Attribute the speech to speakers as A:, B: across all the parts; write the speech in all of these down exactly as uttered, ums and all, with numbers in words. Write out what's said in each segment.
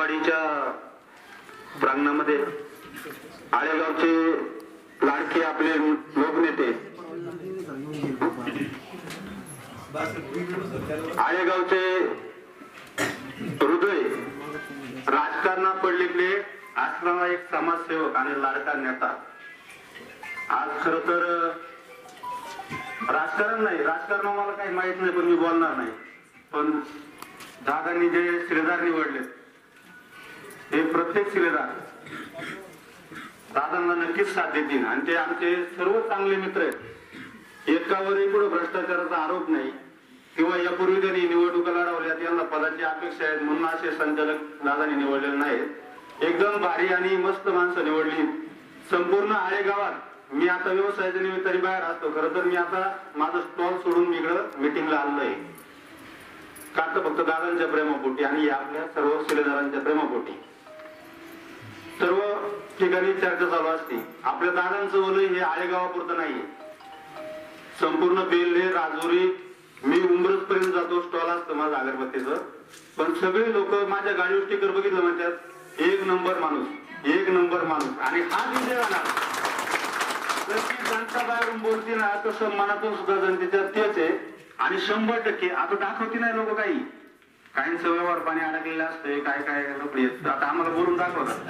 A: राजेवाडीच्या प्रांगणामध्ये आळेगावचे लाडके आपले लोकनेते आळेगावचे हृदय राजकारणात पडलेले असणारा एक समाजसेवक आणि लाडका नेता आज खर तर राजकारण नाही, राजकारण मला काही माहित नाही पण मी बोलणार नाही, पण दादांनी जे शिलेदार निवडले ते प्रत्येक शिलेदार दादांना नक्कीच साथ देतील आणि ते आमचे सर्व चांगले मित्र आहेत. एकावरही पुढे भ्रष्टाचाराचा आरोप नाही किंवा यापूर्वी त्यांनी निवडणुका लढवल्या त्यांना पदाची अपेक्षा आहेत म्हणून असे संचालक दादांनी निवडलेले नाहीत. एकदम भारी आणि मस्त माणसं निवडली. संपूर्ण आळेगावात मी आता व्यवसायाच्या निमित्ताने बाहेर असतो, खरं तर मी आता माझं स्टॉल सोडून मी इकडं मिटिंगला आलोय का तर फक्त दादांच्या प्रेमापोटी आणि आपल्या सर्व शिलेदारांच्या प्रेमापोटी. सर्व ठिकाणी चर्चा चालू असते. आपल्या दादांचं वलय हे आळेगावापुरतं नाहीये, संपूर्ण बेल्हे राजुरी मी उंबरज पर्यंत जातो, स्टॉल असतं माझं अगरबत्तीचं. पण सगळे लोक माझ्या गाडीवर स्टिकर बघितलं म्हणतात एक नंबर माणूस, एक नंबर माणूस. आणि हा विजय राहणार. ती जनता बाहेरून बोलते ना तसं मनातून सुद्धा जनतेच्या तेच आहे. आणि शंभर टक्के आता दाखवती नाही लोक, काही काहींचं व्यवहार पाणी अडकलेलं असतंय, काय काय रुपये आता आम्हाला बोलून दाखवतात.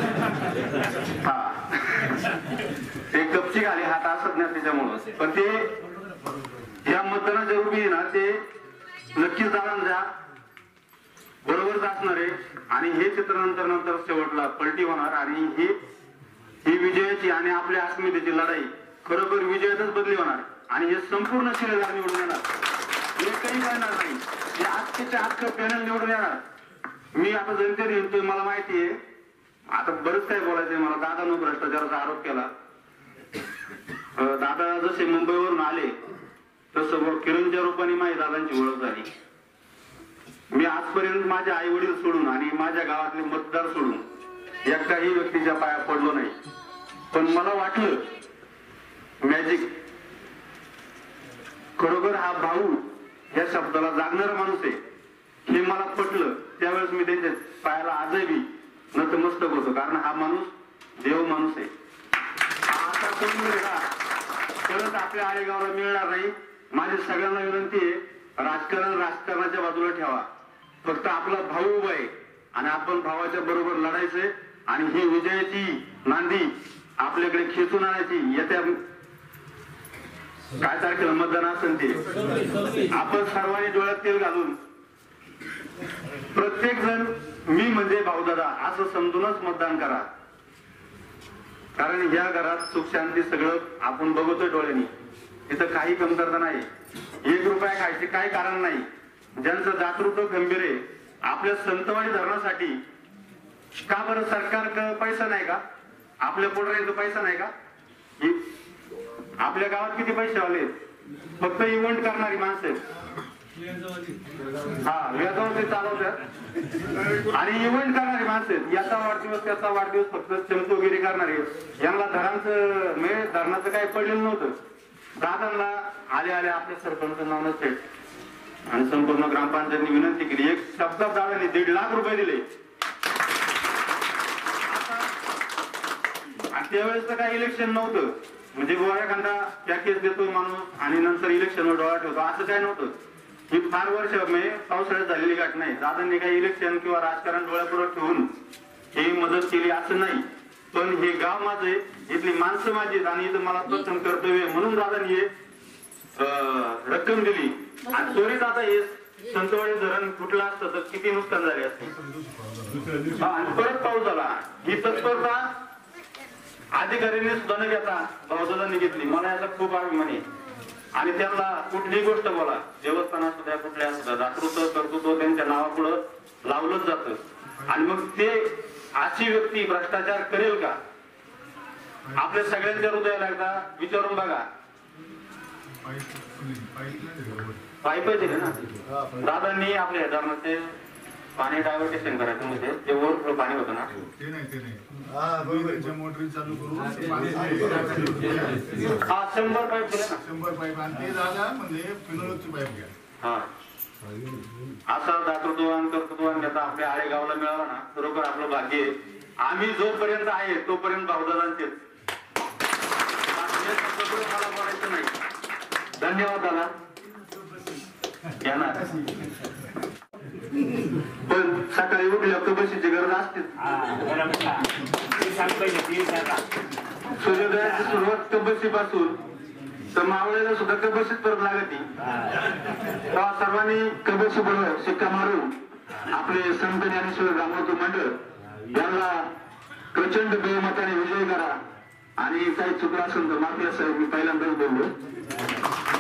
A: हा ते गपची घाली हात असत नाही त्याच्यामुळं. पण ते या मतदानाच्या रूपी ना ते नक्कीच दादांच्या बरोबरच असणार आहे. आणि हे चित्र नंतर नंतर शेवटला पलटी होणार आणि ही ही विजयाची आणि आपल्या अस्मितेची लढाई खरोखर विजयातच बदली होणार. आणि हे संपूर्ण शिलेदार निवडून येणार, हे काही करणार नाही. हे आजच्या अख्खं पॅनल निवडून येणार. मी आता जनतेने म्हणतोय, मला माहिती आहे आता बरंच काही बोलायचंय मला. दादानं भ्रष्टाचाराचा आरोप केला. दादा जसे मुंबईवरून आले तसं किरणच्या रूपाने माझी दादांची ओळख झाली. मी आजपर्यंत माझे आई वडील सोडून आणि माझ्या गावातले मतदार सोडून एकाही व्यक्तीच्या पाया पडलो नाही. पण मला वाटलं मॅजिक, खरोखर हा भाऊ या शब्दाला जागणारा माणूस आहे हे मला पटलं. त्यावेळेस मी त्यांच्या पायाला आजही नतमस्तक होतो, कारण हा माणूस देव माणूस आहे. आता कोण मिळेल तरच आपल्या आळेगावला मिळणार नाही. माझी सगळ्यांना विनंती आहे, राजकारण राजकारणाच्या बाजूला ठेवा. फक्त आपला भाऊ उभा आहे आणि आपण भावाच्या बरोबर लढायचंय. आणि ही विजयाची नांदी आपल्याकडे खेचून आणायची. येत्या काय तारखेला मतदान असेल ते आपण सर्वांनी डोळ्यात तेल घालून प्रत्येक जण मी म्हणजे भाऊदादा असं समजूनच मतदान करा. कारण या घरात सुख शांती सगळं आपण बघतोय डोळ्यांनी. इथं काही कमतरता नाही. एक रुपया खायचे काही कारण नाही. ज्यांचं दातृत्व गंभीर आहे, आपल्या संतवाडी धरणासाठी का बरं सरकार पैसा नाही का? आपल्या पोटरांचा पैसा नाही का? आपल्या गावात किती पैसे आले? फक्त इव्हेंट करणारी माणसं हा व्याजावर ते चालवतात आणि इव्हेंट करणारी माणसं. याचा वाढदिवस त्याचा वाढदिवस फक्त चमचोगिरी करणारी. यांना धरणाचं म्हणजे धरणाचं काही पडलेलं नव्हतं. दादांना आले आले आपल्या सरपंच नाव नसेल आणि संपूर्ण ग्रामपंचायतनी विनंती केली. एक शब्दात दादांनी दीड लाख रुपये दिले. त्यावेळेस तर काही इलेक्शन नव्हतं, म्हणजे गोवा एखादा पॅकेज देतो माणूस आणि नंतर इलेक्शनवर डोळा ठेवतो असं काही नव्हतं. ही फार वर्ष म्हणजे पावसाळ्यात झालेली घटना नाही. दादांनी काही इलेक्शन किंवा राजकारण डोळ्यापुढे ठेवून ही मदत केली असं नाही. पण हे गाव माझं आहे, इथली माणसं माझी आहेत आणि इथं मला प्रथम कर्तव्य म्हणून दादांनी हे रक्कम दिली. आणि त्वरित आता हे संतवाडी धरण फुटलं असतं तर किती नुकसान झाले असते. आणि परत पाऊस झाला. ही तत्परता अधिकाऱ्यांनी सुद्धा न घेता भाऊदादांनी घेतली. मला याचा खूप अभिमान आहे. आणि त्यांना कुठलीही गोष्ट बोला, देवस्थानात सुद्धा कुठल्या सुद्धा दातृत्व कर्तृत्व त्यांच्या नावापुढं लावलंच जातं. आणि मग ते अशी व्यक्ती भ्रष्टाचार करेल का? आपल्या सगळ्यांच्या हृदयाला एकदा विचारून बघा. पाईप दिले ना दादांनी आपल्या धरणाचे पाणी डायव्हर्टेशन करायचं, म्हणजे ते ओव्हरफ्लो पाणी होतं ना ते नाही ते नाही मोटर चालू करून हा शंभर पाईप दिले ना. शंभर पाईप आणि ते झाला म्हणजे पिनोलची पाईप घ्या. हा असा दातृत्वान कर्तृत्वान नेता आपल्या आळेगावला मिळाला ना बरोबर आपलं भाग्य आहे. आम्ही जोपर्यंत आहे तोपर्यंत भाऊदादांचेच. मला बोलायचं नाही. धन्यवाद दादा. येणार पण सकाळी उठल्या कबशीची गरज असते. सूर्योदयाची सुरुवात कबशी पासून तर मावळ्याला सुद्धा कबशीच परत लागते. तेव्हा सर्वांनी कबशी बरोबर शिक्का मारून आपले संत ज्ञानेश्वर दामोदर मंडळ यांना प्रचंड बहुमताने विजयी करा. आणि काही चुकला असेल तर माफी असेल मी पहिल्यांदाच बोललो.